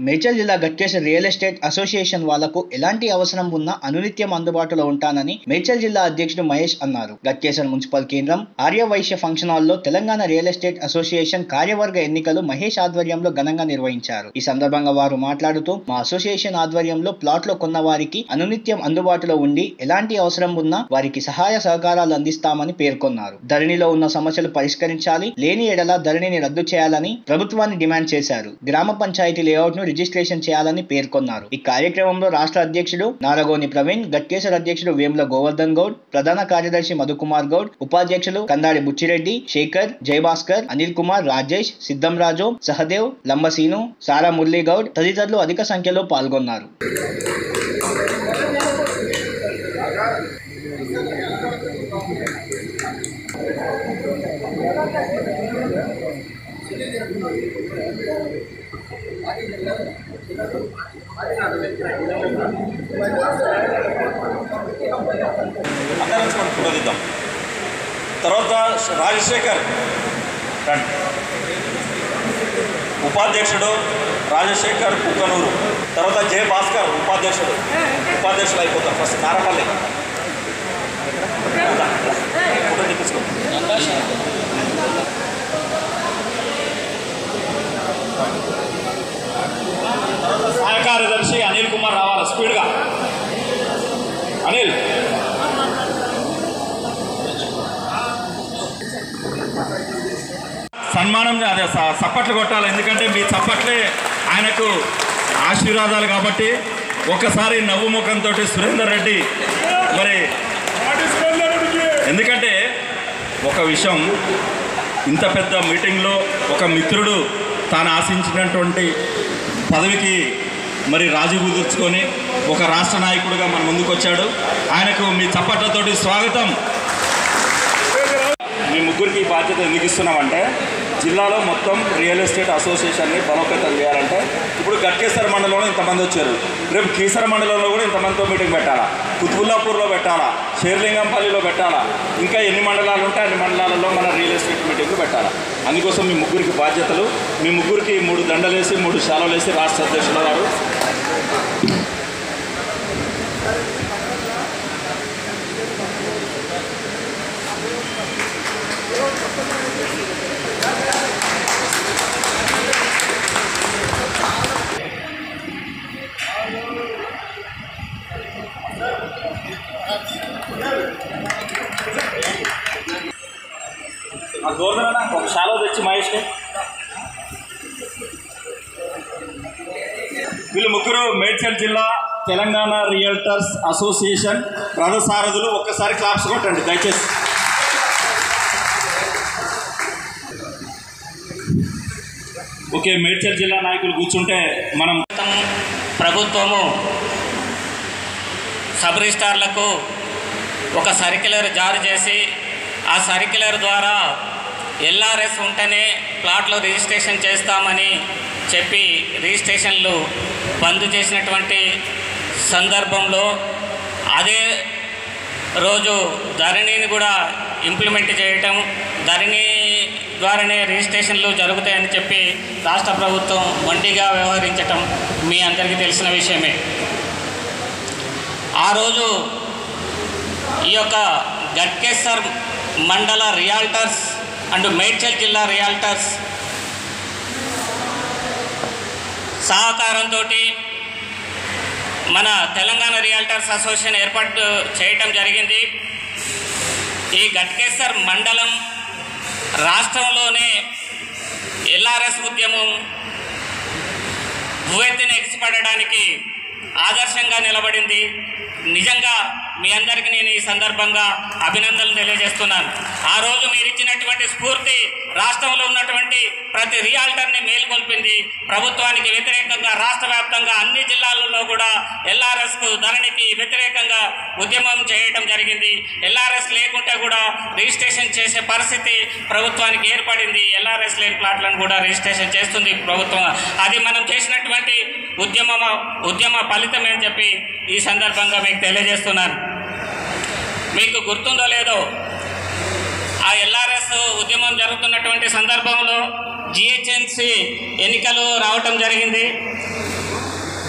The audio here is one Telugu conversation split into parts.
మేడ్చల్ జిల్లా గట్కేసర్ రియల్ ఎస్టేట్ అసోసియేషన్ వాళ్లకు ఎలాంటి అవసరం ఉన్నా అనునిత్యం అందుబాటులో ఉంటానని మేడ్చల్ జిల్లా అధ్యక్షుడు మహేష్ అన్నారు. గట్కేసర్ మున్సిపల్ కేంద్రం ఆర్యవైశ్య ఫంక్షన్ హాల్లో తెలంగాణ రియల్ ఎస్టేట్ అసోసియేషన్ కార్యవర్గ ఎన్నికలు మహేష్ ఆధ్వర్యంలో ఘనంగా నిర్వహించారు. ఈ సందర్భంగా వారు మాట్లాడుతూ మా అసోసియేషన్ ఆధ్వర్యంలో ప్లాట్లు కొన్న వారికి అనునిత్యం అందుబాటులో ఉండి ఎలాంటి అవసరం ఉన్నా వారికి సహాయ సహకారాలు అందిస్తామని పేర్కొన్నారు. ధరణిలో ఉన్న సమస్యలు పరిష్కరించాలి, లేని ఎడల ధరణిని రద్దు చేయాలని ప్రభుత్వాన్ని డిమాండ్ చేశారు. గ్రామ పంచాయతీ లేఅవుట్ ను రిజిస్ట్రేషన్ చేయాలని పేర్కొన్నారు. ఈ కార్యక్రమంలో రాష్ట్ర అధ్యక్షుడు నారగోని ప్రవీణ్, గట్కేసర్ అధ్యక్షుడు వేముల గోవర్ధన్ గౌడ్, ప్రధాన కార్యదర్శి మధుకుమార్ గౌడ్, ఉపాధ్యక్షులు కందాడి బుచ్చిరెడ్డి, శేఖర్, జయభాస్కర్, అనిల్ కుమార్, రాజేష్, సిద్ధంరాజు, సహదేవ్, లంబసీను, సారా మురళీ గౌడ్ తదితరులు అధిక సంఖ్యలో పాల్గొన్నారు. తర్వాత రాజశేఖర్ ఉపాధ్యక్షుడు, రాజశేఖర్ కుక్కనూరు, తర్వాత జయభాస్కర్ ఉపాధ్యక్షులు అయిపోతారు. ఫస్ట్ నారపల్లి ఫోటో తెప్పించుకో. సహాయ కార్యదర్శి అనిల్ కుమార్ రావాలి స్పీడ్గా. అనిల్ సన్మానం అదే చప్పట్లు కొట్టాలి, ఎందుకంటే మీ చప్పట్లే ఆయనకు ఆశీర్వాదాలు. కాబట్టి ఒక్కసారి నవ్వు ముఖంతో సురేందర్ రెడ్డి మరి, ఎందుకంటే ఒక విషయం, ఇంత పెద్ద మీటింగ్లో ఒక మిత్రుడు తాను ఆశించినటువంటి పదవికి మరి రాజీ కుదుర్చుకొని ఒక రాష్ట్ర నాయకుడిగా మన ముందుకు వచ్చాడు. ఆయనకు మీ చప్పట్లతోటి స్వాగతం. మీ ముగ్గురికి ఈ బాధ్యత ఎందుకు ఇస్తున్నామంటే, జిల్లాలో మొత్తం రియల్ ఎస్టేట్ అసోసియేషన్ని బలోపేతం చేయాలంటే, ఇప్పుడు గట్కేసర్ మండలంలో ఇంతమంది వచ్చారు, రేపు కీసర మండలంలో కూడా ఇంతమందితో మీటింగ్ పెట్టాలా, కుతుబుల్లాపూర్లో పెట్టాలా, షేర్లింగంపల్లిలో పెట్టాలా, ఇంకా ఎన్ని మండలాలు ఉంటే అన్ని మండలాలలో మన రియల్ ఎస్టేట్ మీటింగ్లు పెట్టాలా. అందుకోసం మీ ముగ్గురికి బాధ్యతలు, మీ ముగ్గురికి 3 దండలేసి 3 శాలలు వేసి రాష్ట్ర అధ్యక్షుల వారు గవర్నమెంట్ ఒక శాలో తెచ్చి మహేష్ని. వీళ్ళు ముగ్గురు మేడ్చల్ జిల్లా తెలంగాణ రియల్టర్స్ అసోసియేషన్ రథసారథులు. ఒక్కసారి క్లాప్స్ కొట్టండి దయచేసి. ఓకే, మేడ్చల్ జిల్లా నాయకులు కూర్చుంటే మనం ప్రభుత్వము సబ్ రిజిస్ట్రార్లకు ఒక సర్క్యులర్ జారీ చేసి, ఆ సర్క్యులర్ ద్వారా ఎల్ఆర్ఎస్ ఉంటేనే ప్లాట్లు రిజిస్ట్రేషన్ చేస్తామని చెప్పి రిజిస్ట్రేషన్లు బంద్ చేసినటువంటి సందర్భంలో అదే రోజు ధరణిని కూడా ఇంప్లిమెంట్ చేయటం, ధరణి ద్వారానే రిజిస్ట్రేషన్లు జరుగుతాయని చెప్పి రాష్ట్ర ప్రభుత్వం మొండిగా వ్యవహరించటం మీ అందరికీ తెలిసిన విషయమే. ఆ రోజు ఈ యొక్క గట్కేసర్ మండల రియాల్టర్స్ అండ్ మేడ్చల్ జిల్లా రియాల్టర్స్ సహకారంతో మన తెలంగాణ రియాల్టర్స్ అసోసియేషన్ ఏర్పాటు చేయటం జరిగింది. ఈ గట్కేసర్ మండలం రాష్ట్రంలోనే ఎల్ఆర్ఎస్ ఉద్యమం ఉవ్వెత్తున ఎగిసిపడడానికి ఆదర్శంగా నిలబడింది. నిజంగా మీ అందరికీ నేను ఈ సందర్భంగా అభినందనలు తెలియజేస్తున్నాను. ఆ రోజు మీరు ఇచ్చినటువంటి స్ఫూర్తి రాష్ట్రంలో ఉన్నటువంటి ప్రతి రియాల్టర్ని మేల్కొల్పింది. ప్రభుత్వానికి వ్యతిరేకంగా రాష్ట్ర వ్యాప్తంగా అన్ని జిల్లాలలో కూడా ఎల్ఆర్ఎస్కు ధరణికి వ్యతిరేకంగా ఉద్యమం చేయడం జరిగింది. ఎల్ఆర్ఎస్ లేకుంటే కూడా రిజిస్ట్రేషన్ చేసే పరిస్థితి ప్రభుత్వానికి ఏర్పడింది. ఎల్ఆర్ఎస్ లేని ప్లాట్లను కూడా రిజిస్ట్రేషన్ చేస్తుంది ప్రభుత్వం. అది మనం చేసినటువంటి ఉద్యమ ఫలితమే అని చెప్పి ఈ సందర్భంగా మీకు తెలియజేస్తున్నాను. మీకు గుర్తుందో లేదో, ఆ ఎల్ఆర్ఎస్ ఉద్యమం జరుగుతున్నటువంటి సందర్భంలో జిహెచ్ఎంసీ ఎన్నికలు రావటం జరిగింది.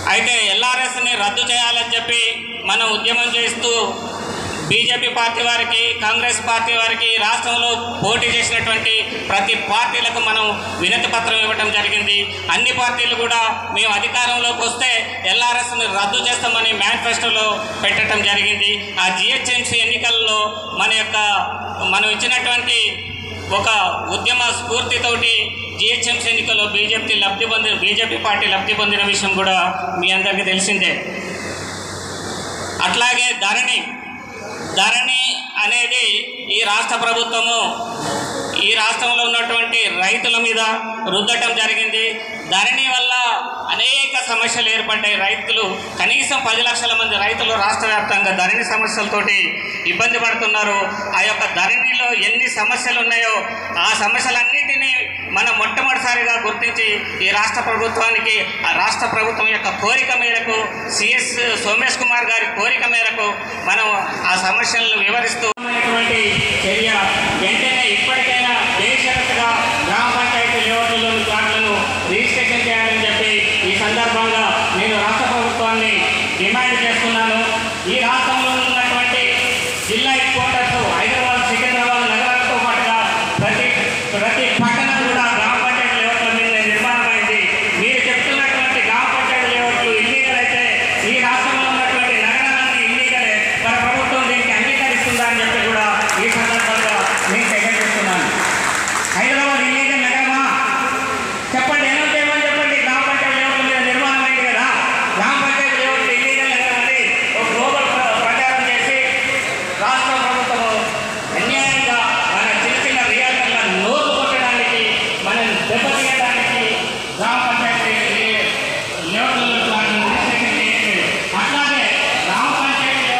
అయితే ఎల్ఆర్ఎస్ని రద్దు చేయాలని చెప్పి మనం ఉద్యమం చేస్తూ బీజేపీ పార్టీ వారికి, కాంగ్రెస్ పార్టీ వారికి, రాష్ట్రంలో పోటీ చేసినటువంటి ప్రతి పార్టీలకు మనం వినతి పత్రం ఇవ్వడం జరిగింది. అన్ని పార్టీలు కూడా మేము అధికారంలోకి వస్తే ఎల్ఆర్ఎస్ని రద్దు చేస్తామని మేనిఫెస్టోలో పెట్టడం జరిగింది. ఆ జిహెచ్ఎంసీ ఎన్నికల్లో మనం ఇచ్చినటువంటి ఒక ఉద్యమ స్ఫూర్తితోటి జిహెచ్ఎంసీ ఎన్నికల్లో బీజేపీ పార్టీ లబ్ధి పొందిన విషయం కూడా మీ అందరికీ తెలిసిందే. అట్లాగే ధరణి అనేది ఈ రాష్ట్ర ప్రభుత్వము ఈ రాష్ట్రంలో ఉన్నటువంటి రైతుల మీద రుద్దటం జరిగింది. ధరణి వల్ల అనేక సమస్యలు ఏర్పడ్డాయి. రైతులు కనీసం 10 లక్షల మంది రైతులు రాష్ట్ర వ్యాప్తంగా ధరణి సమస్యలతోటి ఇబ్బంది పడుతున్నారు. ఆ యొక్క ధరణిలో ఎన్ని సమస్యలు ఉన్నాయో ఆ సమస్యలన్నింటినీ మనం మొట్టమొదటిసారిగా గుర్తించి ఈ రాష్ట్ర ప్రభుత్వానికి, ఆ రాష్ట్ర ప్రభుత్వం యొక్క కోరిక మేరకు, సిఎస్ సోమేష్ కుమార్ గారి కోరిక మేరకు మనం ఆ సమస్యలను వివరిస్తూ చర్య వెంటనే ఇప్పటికైనా బేషరతుగా గ్రామ పంచాయతీ లేఅవుట్లలోని ప్లాట్లను రిజిస్ట్రేషన్ చేయాలని చెప్పి ఈ సందర్భంగా నేను రాష్ట్ర ప్రభుత్వాన్ని డిమాండ్ చేస్తున్నాను. ఈ రాష్ట్రంలో ఉన్నటువంటి జిల్లా హెడ్ క్వార్టర్స్ హైదరాబాద్, సికింద్రాబాద్ నగరాలతో పాటుగా ప్రతి పట్టణం కూడా గ్రామ పంచాయతీ లేఅవుట్ల మీద నిర్మాణమైంది. మీరు చెప్తున్నటువంటి గ్రామ పంచాయతీ లేఅవుట్లు ఇల్లీగల్ అయితే ఈ రాష్ట్రంలో ఉన్నటువంటి నగరాలన్నీ ఇల్లీగలే. మన ప్రభుత్వం దీనికి అంగీకరిస్తుందా అని చెప్పి కూడా ఈ సందర్భంగా నేను తెలియజేస్తున్నాను. హైదరాబాద్ ఇల్లీగల్ నగరమా? చెప్పండి, ఏమని చెప్పండి. గ్రామ పంచాయతీ లేఅవుట్ల మీద నిర్మాణం అయింది కదా, గ్రామ పంచాయతీ లేఅవుట్లు ఇల్లీగల్ నగరం అని ఒక గ్లోబల్ ప్రచారం చేసి రాష్ట్ర ప్రభుత్వము అన్యాయంగా మన చిన్న రియల్టర్ల నోటు కొట్టడానికి, మనం దెబ్బతీయడానికి గ్రామ పంచాయతీ లేఅవుట్లలో రిజిస్ట్రేషన్ చేయండి. అట్లాగే గ్రామ పంచాయతీలో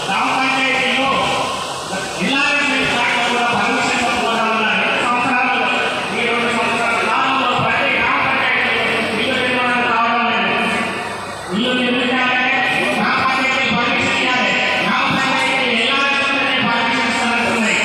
ఎల్ఆర్ఎస్ ప్లాట్లలో కూడా పర్మిషన్ కూడా ఉన్నాయి. 2 సంవత్సరాల కాలంలో ప్రతి గ్రామ పంచాయతీలో ఇల్లు నిర్మాణం కావడం లేదు. ఇల్లు నిర్మించాలంటే గ్రామ పంచాయతీ పర్మిషన్ ఇవ్వాలి. గ్రామ పంచాయతీ ఎల్ఆర్ఎస్ పర్మిషన్ ఇస్తున్నట్టున్నాయి.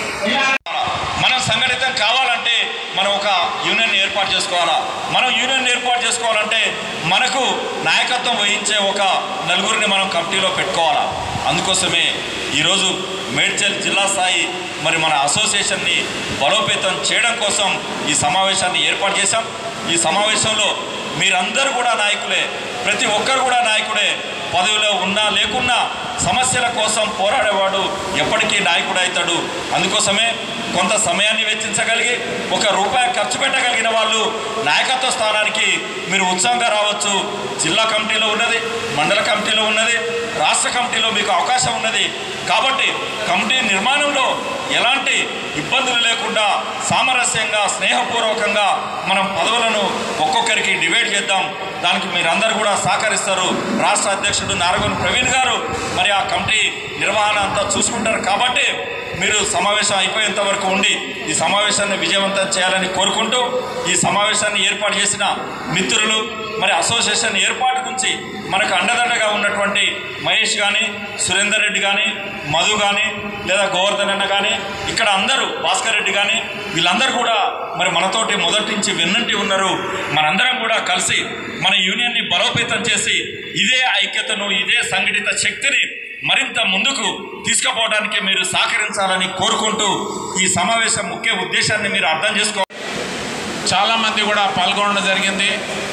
మనం సంఘటితం కావాలంటే మనం ఒక యూనియన్ ఏర్పాటు చేసుకోవాలా. మనం యూనియన్ ఏర్పాటు చేసుకోవాలంటే మనకు నాయకత్వం వహించే ఒక నలుగురిని మనం కమిటీలో పెట్టుకోవాలా. అందుకోసమే ఈరోజు మేడ్చల్ జిల్లా స్థాయి మన అసోసియేషన్ని బలోపేతం చేయడం కోసం ఈ సమావేశాన్ని ఏర్పాటు చేశాం. ఈ సమావేశంలో మీరందరూ కూడా నాయకులే, ప్రతి ఒక్కరు కూడా నాయకుడే. పదవిలో ఉన్నా లేకున్నా సమస్యల కోసం పోరాడేవాడు ఎప్పటికీ నాయకుడు అవుతాడు. అందుకోసమే కొంత సమయాన్ని వెచ్చించగలిగి ₹1 ఖర్చు పెట్టగలిగిన వాళ్ళు నాయకత్వ స్థానానికి మీరు ఉత్సాహంగా రావచ్చు. జిల్లా కమిటీలో ఉన్నది, మండల కమిటీలో ఉన్నది, రాష్ట్ర కమిటీలో మీకు అవకాశం ఉన్నది. కాబట్టి కమిటీ నిర్మాణంలో ఎలాంటి ఇబ్బందులు లేకుండా సామరస్యంగా, స్నేహపూర్వకంగా మనం పదవులను ఒక్కొక్కరికి డివైడ్ చేద్దాం. దానికి మీరందరూ కూడా సహకరిస్తారు. రాష్ట్ర అధ్యక్షుడు నారగోని ప్రవీణ్ గారు ఆ కమిటీ నిర్వహణ అంతా చూసుకుంటారు. కాబట్టి మీరు సమావేశం అయిపోయేంత వరకు ఉండి ఈ సమావేశాన్ని విజయవంతం చేయాలని కోరుకుంటూ, ఈ సమావేశాన్ని ఏర్పాటు చేసిన మిత్రులు, అసోసియేషన్ ఏర్పాటు నుంచి మనకు అండదండగా ఉన్నటువంటి మహేష్ కానీ, సురేందర్ రెడ్డి కానీ, మధు కానీ, లేదా గోవర్ధన్ అన్న కానీ, ఇక్కడ అందరూ భాస్కర్ రెడ్డి కానీ, వీళ్ళందరూ కూడా మనతోటి మొదటి నుంచి వెన్నంటి ఉన్నారు. మనందరం కూడా కలిసి మన యూనియన్ని బలోపేతం చేసి ఇదే ఐక్యతను, ఇదే సంఘటిత శక్తిని మరింత ముందుకు తీసుకుపోవడానికి మీరు సహకరించాలని కోరుకుంటూ ఈ సమావేశం ముఖ్య ఉద్దేశాన్ని మీరు అర్థం చేసుకో. చాలామంది కూడా పాల్గొనడం జరిగింది.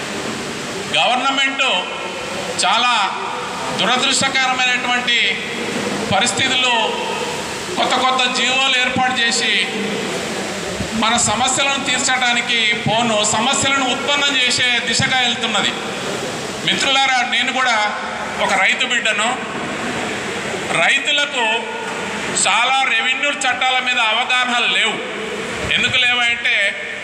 గవర్నమెంటు చాలా దురదృష్టకరమైనటువంటి పరిస్థితులు, కొత్త జీవోలు ఏర్పాటు చేసి మన సమస్యలను తీర్చడానికి సమస్యలను ఉత్పన్నం చేసే దిశగా వెళ్తున్నది. మిత్రులారా, నేను కూడా ఒక రైతు బిడ్డను. రైతులకు చాలా రెవెన్యూ చట్టాల మీద అవగాహన లేవు. ఎందుకు లేవంటే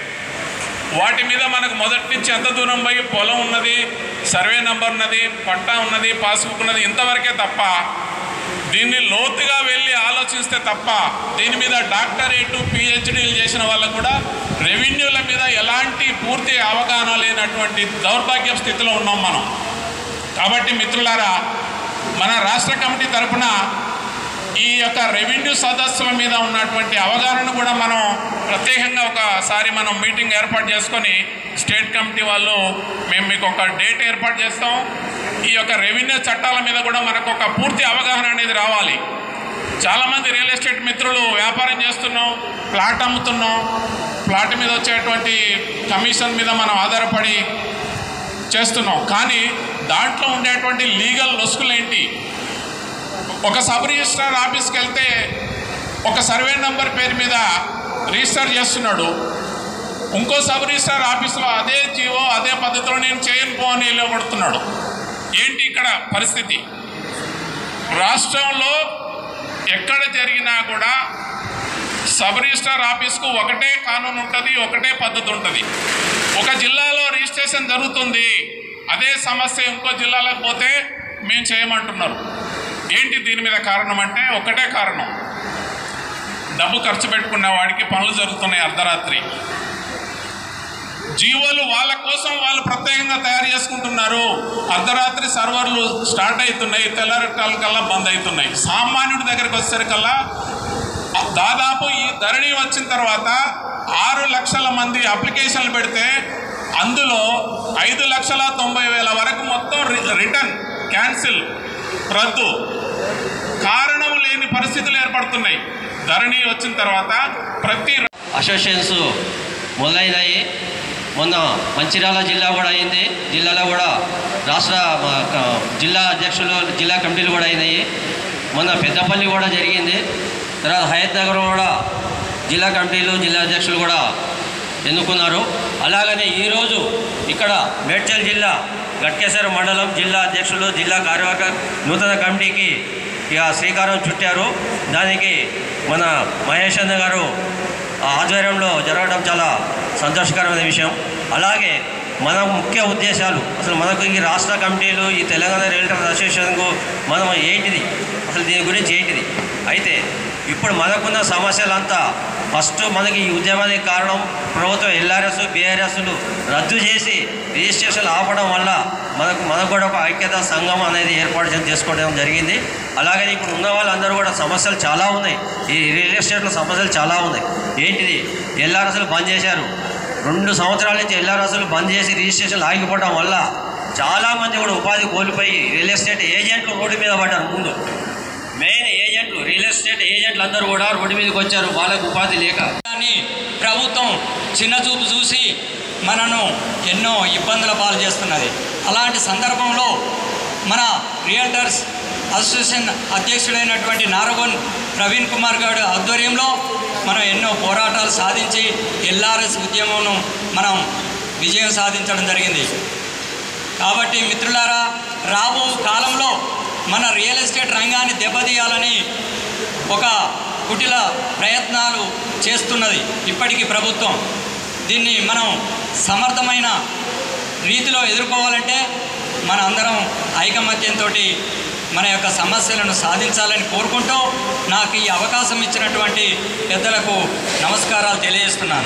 వాటి మీద మనకు మొదటి నుంచి ఎంత దూరం పోయి పొలం ఉన్నది, సర్వే నంబర్ ఉన్నది, పట్టా ఉన్నది, పాస్బుక్ ఉన్నది, ఇంతవరకే తప్ప దీన్ని లోతుగా వెళ్ళి ఆలోచిస్తే తప్ప దీని మీద డాక్టరేటు, పిహెచ్డీలు చేసిన వాళ్ళకు కూడా రెవెన్యూల మీద ఎలాంటి పూర్తి అవగాహన లేనటువంటి దౌర్భాగ్య స్థితిలో ఉన్నాం మనం. కాబట్టి మిత్రులారా, మన రాష్ట్ర కమిటీ తరఫున ఈ యొక్క రెవెన్యూ సదస్సుల మీద ఉన్నటువంటి అవగాహన కూడా మనం ప్రత్యేకంగా ఒకసారి మనం మీటింగ్ ఏర్పాటు చేసుకొని స్టేట్ కమిటీ వాళ్ళు మేము మీకు ఒక డేట్ ఏర్పాటు చేస్తాం. ఈ యొక్క రెవెన్యూ చట్టాల మీద కూడా మనకు ఒక పూర్తి అవగాహన అనేది రావాలి. చాలామంది రియల్ ఎస్టేట్ మిత్రులు వ్యాపారం చేస్తున్నాం, ప్లాట్ అమ్ముతున్నాం, ప్లాట్ మీద వచ్చేటువంటి కమిషన్ మీద మనం ఆధారపడి చేస్తున్నాం. కానీ దాంట్లో ఉండేటువంటి లీగల్ లొసుకులు ఏంటి? ఒక సబ్ రిజిస్ట్రార్ ఆఫీస్కి వెళ్తే ఒక సర్వే నెంబర్ పేరు మీద రిజిస్టర్ చేస్తున్నాడు, ఇంకో సబ్ రిజిస్ట్రార్ ఆఫీస్లో అదే జీవో అదే పద్ధతిలో నేను చేయను పో అని వెళ్ళగొడుతున్నాడు. ఏంటి ఇక్కడ పరిస్థితి? రాష్ట్రంలో ఎక్కడ జరిగినా కూడా సబ్ రిజిస్ట్రార్ ఆఫీస్కు ఒకటే కానూన్ ఉంటుంది, ఒకటే పద్ధతి ఉంటుంది. ఒక జిల్లాలో రిజిస్ట్రేషన్ జరుగుతుంది, అదే సమస్య ఇంకో జిల్లాలకు పోతే మేము చేయమంటున్నారు. ఏంటి దీని మీద కారణం అంటే ఒకటే కారణం, డబ్బు ఖర్చు పెట్టుకున్న వాడికి పనులు జరుగుతున్నాయి అర్ధరాత్రి. జీవోలు వాళ్ళ కోసం వాళ్ళు ప్రత్యేకంగా తయారు చేసుకుంటున్నారు. అర్ధరాత్రి సర్వర్లు స్టార్ట్ అవుతున్నాయి, తెల్లారకాల కల్లా బంద్ అవుతున్నాయి. సామాన్యుడి దగ్గరికి వచ్చేసరికల్లా దాదాపు ఈ ధరణి వచ్చిన తర్వాత 6 లక్షల మంది అప్లికేషన్లు పెడితే అందులో 5,90,000 వరకు మొత్తం రిటర్న్, క్యాన్సిల్, రద్దు, కారణం లేని పరిస్థితులు ఏర్పడుతున్నాయి. ధరణి వచ్చిన తర్వాత ప్రతి అసోసియేషన్స్ మొదలైనాయి. మొన్న మంచిర్యాల జిల్లా కూడా అయింది, జిల్లాలో కూడా రాష్ట్ర జిల్లా అధ్యక్షులు, జిల్లా కమిటీలు కూడా అయినాయి. మొన్న పెద్దపల్లి కూడా జరిగింది. తర్వాత హయత్ నగర్ కూడా జిల్లా కమిటీలు, జిల్లా అధ్యక్షులు కూడా ఎన్నుకున్నారు. అలాగనే ఈరోజు ఇక్కడ మేడ్చల్ జిల్లా గట్కేసర్ మండలం జిల్లా అధ్యక్షులు, జిల్లా కార్యవర్గ నూతన కమిటీకి ఇక శ్రీకారం చుట్టారు. దానికి మన మహేష్ అన్న గారు ఆధ్వర్యంలో జరగడం చాలా సంతోషకరమైన విషయం. అలాగే మన ముఖ్య ఉద్దేశాలు, అసలు మనకు ఈ రాష్ట్ర కమిటీలు, ఈ తెలంగాణ రియల్టర్స్ అసోసియేషన్కు మనం ఏంటిది, అసలు దీని గురించి ఏంటిది? అయితే ఇప్పుడు మనకున్న సమస్యలంతా ఫస్ట్ మనకి ఈ ఉద్యమానికి కారణం ప్రభుత్వం ఎల్ఆర్ఎస్, బీఆర్ఎస్లు రద్దు చేసి రిజిస్ట్రేషన్ ఆపడం వల్ల మనకు కూడా ఒక ఐక్యతా సంఘం అనేది ఏర్పాటు చేసుకోవడం జరిగింది. అలాగే ఇప్పుడు ఉన్న వాళ్ళందరూ కూడా సమస్యలు చాలా ఉన్నాయి, ఈ రియల్ ఎస్టేట్లో సమస్యలు చాలా ఉన్నాయి. ఏంటిది? ఎల్ఆర్ఎస్లు బంద్ చేశారు. 2 సంవత్సరాల నుంచి ఎల్ఆర్ఎస్లు బంద్ చేసి రిజిస్ట్రేషన్లు ఆగిపోవడం వల్ల చాలామంది కూడా ఉపాధి కోల్పోయి రియల్ ఎస్టేట్ ఏజెంట్లు రోడ్డు మీద పడ్డారు. ముందు మెయిన్ ఏజెంట్లు, రియల్ ఎస్టేట్ ఏజెంట్లు అందరూ కూడా రోడ్డు మీదకి వచ్చారు, వాళ్ళకు ఉపాధి లేక. కానీ ప్రభుత్వం చిన్న చూపు చూసి మనను ఎన్నో ఇబ్బందుల పాలు చేస్తున్నది. అలాంటి సందర్భంలో మన రియల్టర్స్ అసోసియేషన్ అధ్యక్షుడైనటువంటి నారగోన్ ప్రవీణ్ కుమార్ గారి ఆధ్వర్యంలో మనం ఎన్నో పోరాటాలు సాధించి ఎల్ఆర్ఎస్ ఉద్యమంను మనం విజయం సాధించడం జరిగింది. కాబట్టి మిత్రులారా, రాబో కాలంలో మన రియల్ ఎస్టేట్ రంగాన్ని దెబ్బతీయాలని ఒక కుటిల ప్రయత్నాలు చేస్తున్నది ఇప్పటికీ ప్రభుత్వం. దీన్ని మనం సమర్థమైన రీతిలో ఎదుర్కోవాలంటే మన అందరం ఐకమత్యంతో మన యొక్క సమస్యలను సాధించాలని కోరుకుంటూ నాకు ఈ అవకాశం ఇచ్చినటువంటి పెద్దలకు నమస్కారాలు తెలియజేస్తున్నాను.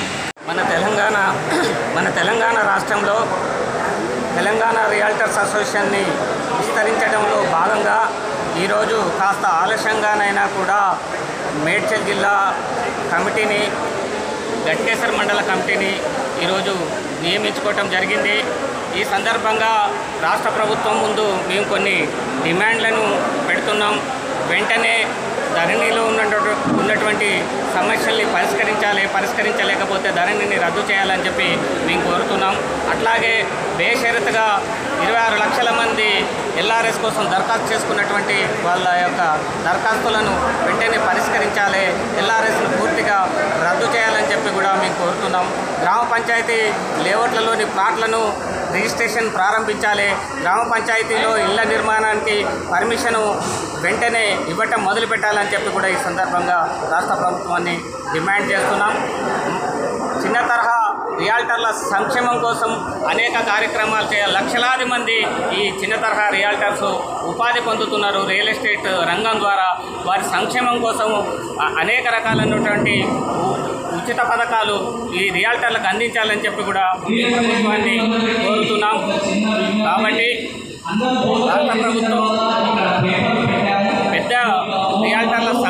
మన తెలంగాణ రాష్ట్రంలో తెలంగాణ రియల్టర్స్ అసోసియేషన్ని విస్తరించడంలో భాగంగా ఈరోజు కాస్త ఆలస్యంగానైనా కూడా మేడ్చల్ జిల్లా కమిటీని, గట్కేసర్ మండల కమిటీని ఈరోజు నియమించుకోవటం జరిగింది. ఈ సందర్భంగా రాష్ట్ర ప్రభుత్వం ముందు మేము కొన్ని డిమాండ్లను పెడుతున్నాం. వెంటనే ధరణిలో ఉన్నటువంటి సమస్యల్ని పరిష్కరించలేకపోతే ధరణిని రద్దు చేయాలని చెప్పి మేము కోరుతున్నాం. అట్లాగే బేషరతుగా 26 లక్షల మంది ఎల్ఆర్ఎస్ కోసం దరఖాస్తు చేసుకున్నటువంటి వాళ్ళ యొక్క దరఖాస్తులను వెంటనే పరిష్కరించాలి, ఎల్ఆర్ఎస్ను పూర్తిగా రద్దు చేయాలని చెప్పి కూడా మేము కోరుతున్నాం. గ్రామ పంచాయతీ లేఅవుట్లలోని ప్లాట్లను రిజిస్ట్రేషన్ ప్రారంభించాలి. గ్రామ పంచాయతీలో ఇళ్ల నిర్మాణానికి పర్మిషను వెంటనే ఇవ్వటం మొదలుపెట్టాలని చెప్పి కూడా ఈ సందర్భంగా రాష్ట్ర ప్రభుత్వాన్ని డిమాండ్ చేస్తున్నాం. చిన్న తరహా రియాల్టర్ల సంక్షేమం కోసం అనేక కార్యక్రమాలు చేయాలి. లక్షలాది మంది ఈ చిన్న తరహా రియాల్టర్స్ ఉపాధి పొందుతున్నారు రియల్ ఎస్టేట్ రంగం ద్వారా. వారి సంక్షేమం కోసం అనేక రకాలైనటువంటి ఉచిత పథకాలు ఈ రియాల్టర్లకు అందించాలని చెప్పి కూడా ప్రభుత్వాన్ని కోరుతున్నాం. కాబట్టి రాష్ట్ర ప్రభుత్వం పెద్ద రియాల్టర్ల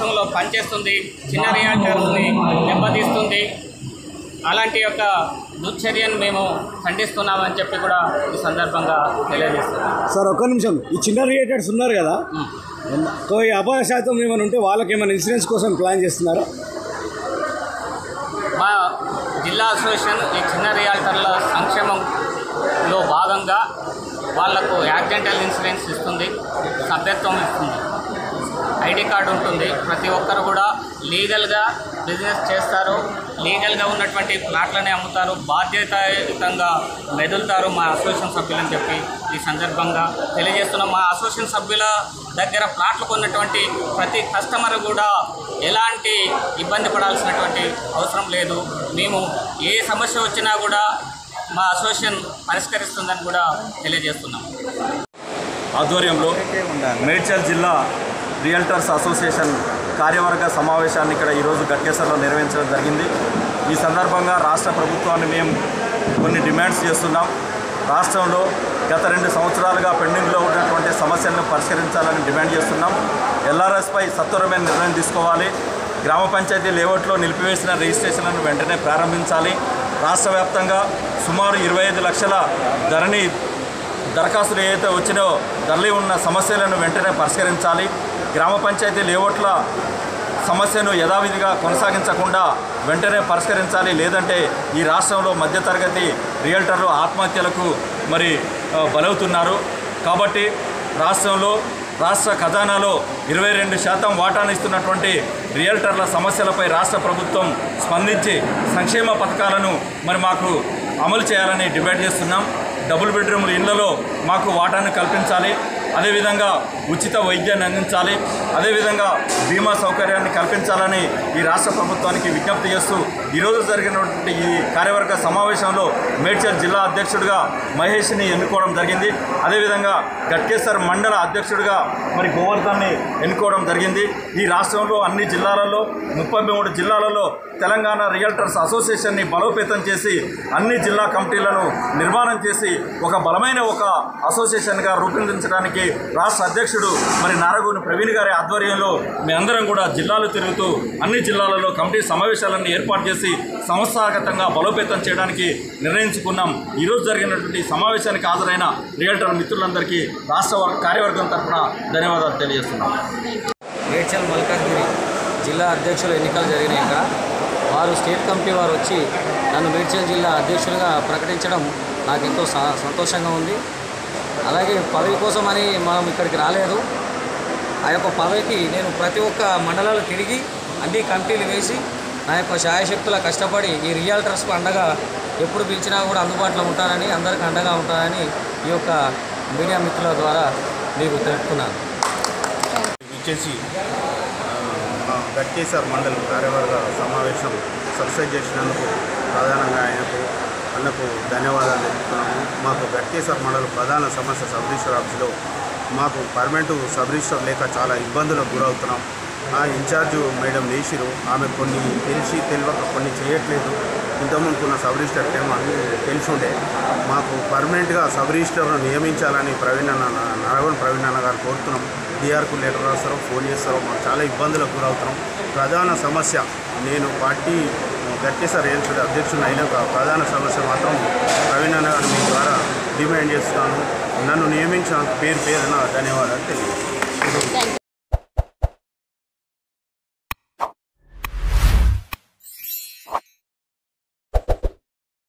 రాష్ట్రంలో పనిచేస్తుంది, చిన్న రియాల్టర్స్ని దెబ్బతీస్తుంది. అలాంటి యొక్క దుశ్చర్యను మేము ఖండిస్తున్నామని చెప్పి కూడా ఈ సందర్భంగా తెలియజేస్తున్నాం. సార్ ఒక్క నిమిషం, ఈ చిన్న రియాల్టర్స్ ఉన్నారు కదా, ఈ అపాయ శాతం ఏమైనా ఉంటే వాళ్ళకి ఏమైనా ఇన్సూరెన్స్ కోసం ప్లాన్ చేస్తున్నారా? మా జిల్లా అసోసియేషన్ ఈ చిన్న రియాల్టర్ల సంక్షేమంలో భాగంగా వాళ్లకు యాక్సిడెంటల్ ఇన్సూరెన్స్ ఇస్తుంది, సభ్యత్వం ఇస్తుంది, ఐడి కార్డు ఉంటుంది. ప్రతి ఒక్కరు కూడా లీగల్గా బిజినెస్ చేస్తారు, లీగల్గా ఉన్నటువంటి ప్లాట్లనే అమ్ముతారు, బాధ్యతాయుతంగా మెదులుతారు మా అసోసియేషన్ సభ్యులని చెప్పి ఈ సందర్భంగా తెలియజేస్తున్నాం. మా అసోసియేషన్ సభ్యుల దగ్గర ప్లాట్లు కొన్నటువంటి ప్రతి కస్టమర్ కూడా ఎలాంటి ఇబ్బంది పడాల్సినటువంటి అవసరం లేదు. మేము ఏ సమస్య వచ్చినా కూడా మా అసోసియేషన్ పరిష్కరిస్తుందని కూడా తెలియజేస్తున్నాం. ఆధ్వర్యంలో మేడ్చల్ జిల్లా రియల్టర్స్ అసోసియేషన్ కార్యవర్గ సమావేశాన్ని ఇక్కడ ఈరోజు గట్కేసర్లో నిర్వహించడం జరిగింది. ఈ సందర్భంగా రాష్ట్ర ప్రభుత్వాన్ని మేము కొన్ని డిమాండ్స్ చేస్తున్నాం. రాష్ట్రంలో గత 2 సంవత్సరాలుగా పెండింగ్లో ఉన్నటువంటి సమస్యలను పరిష్కరించాలని డిమాండ్ చేస్తున్నాం. ఎల్ఆర్ఎస్పై సత్వరమైన నిర్ణయం తీసుకోవాలి. గ్రామ పంచాయతీ లేఅవుట్లో నిలిపివేసిన రిజిస్ట్రేషన్లను వెంటనే ప్రారంభించాలి. రాష్ట్ర వ్యాప్తంగా సుమారు 25 లక్షల ధరణి దరఖాస్తులు ఏదైతే వచ్చినాయో తరలి ఉన్న సమస్యలను వెంటనే పరిష్కరించాలి. గ్రామ పంచాయతీ లేఅవుట్ల సమస్యను యథావిధిగా కొనసాగించకుండా వెంటనే పరిష్కరించాలి. లేదంటే ఈ రాష్ట్రంలో మధ్యతరగతి రియల్టర్లు ఆత్మహత్యలకు బలవుతున్నారు. కాబట్టి రాష్ట్ర ఖజానాలో 22% వాటాను ఇస్తున్నటువంటి రియల్టర్ల సమస్యలపై రాష్ట్ర ప్రభుత్వం స్పందించి సంక్షేమ పథకాలను మాకు అమలు చేయాలని డిమాండ్ చేస్తున్నాం. డబుల్ బెడ్రూమ్ల ఇళ్లలో మాకు వాటాను కల్పించాలి. అదేవిధంగా ఉచిత వైద్యాన్ని అందించాలి. అదేవిధంగా బీమా సౌకర్యాన్ని కల్పించాలని ఈ రాష్ట్ర ప్రభుత్వానికి విజ్ఞప్తి చేస్తూ ఈరోజు జరిగినటువంటి ఈ కార్యవర్గ సమావేశంలో మేడ్చల్ జిల్లా అధ్యక్షుడిగా మహేష్ని ఎన్నుకోవడం జరిగింది. అదేవిధంగా గట్కేసర్ మండల అధ్యక్షుడిగా గోవర్ధన్ని ఎన్నుకోవడం జరిగింది. ఈ రాష్ట్రంలో అన్ని జిల్లాలలో 33 జిల్లాలలో తెలంగాణ రియల్టర్స్ అసోసియేషన్ని బలోపేతం చేసి అన్ని జిల్లా కమిటీలను నిర్మాణం చేసి ఒక బలమైన అసోసియేషన్గా రూపొందించడానికి రాష్ట్ర అధ్యక్షుడు నారగోని ప్రవీణ్ గారి ఆధ్వర్యంలో మీ అందరం కూడా జిల్లాలు తిరుగుతూ అన్ని జిల్లాలలో కమిటీ సమావేశాలను ఏర్పాటు చేసి సంస్థాగతంగా బలోపేతం చేయడానికి నిర్ణయించుకున్నాం. ఈరోజు జరిగినటువంటి సమావేశానికి హాజరైన రియల్టర్ మిత్రులందరికీ రాష్ట్ర కార్యవర్గం తరఫున ధన్యవాదాలు తెలియజేస్తున్నాం. మేడ్చల్ మల్కాజ్గిరి జిల్లా అధ్యక్షుల ఎన్నికలు జరిగినాయి. ఇక్కడ వారు స్టేట్ కమిటీ వారు వచ్చి నన్ను మేడ్చల్ జిల్లా అధ్యక్షులుగా ప్రకటించడం నాకు ఎంతో సంతోషంగా ఉంది. అలాగే పదవి కోసమని మనం ఇక్కడికి రాలేదు. ఆ యొక్క పదవికి నేను ప్రతి ఒక్క మండలాలు తిరిగి అన్ని కమిటీలు వేసి నా యొక్క శాయశక్తుల కష్టపడి ఈ రియల్టర్స్కు అండగా ఎప్పుడు పిలిచినా కూడా అందుబాటులో ఉంటానని, అందరికీ అండగా ఉంటానని ఈ యొక్క మీడియా మిత్రుల ద్వారా మీకు తెలుపుతున్నాను. ఇచ్చేసి గట్కేసర్ మండల కార్యవర్గ సమావేశం సక్సెస్ చేసినందుకు ప్రధానంగా అన్నకు ధన్యవాదాలు తెలుపుతున్నాము. మాకు గట్కేసర్ మండల ప్రధాన సమస్య సబ్ రిజిస్టర్ ఆఫీసులో మాకు పర్మనెంట్ సబ్ రిజిస్టర్ లేక చాలా ఇబ్బందులకు గురవుతున్నాం. ఆ ఇన్ఛార్జు మేడం నేసిరు, ఆమె కొన్ని తెలియక కొన్ని చేయట్లేదు. ఇంతకుముందుకున్న సబ్ రిజిస్టర్ ఏమో అన్నీ తెలిసి ఉండే మాకు పర్మనెంట్గా సబ్ రిజిస్టర్ను నియమించాలని నారగోని ప్రవీణ్ అన్న గారు కోరుతున్నాం. డిఆర్కు లెటర్ రాస్తారో, ఫోన్ చేస్తారో, మాకు చాలా ఇబ్బందులకు గురవుతున్నాం. ప్రధాన సమస్య నేను పార్టీ గట్కేసర్ రియల్టర్ అధ్యక్షుడు అయినాక ప్రధాన సమస్య మాత్రం ప్రవీణ్ అన్న గారు మీ ద్వారా డిమాండ్ చేస్తున్నాను. నన్ను నియమించిన పేరున ధన్యవాదాలు తెలియజేస్తాను.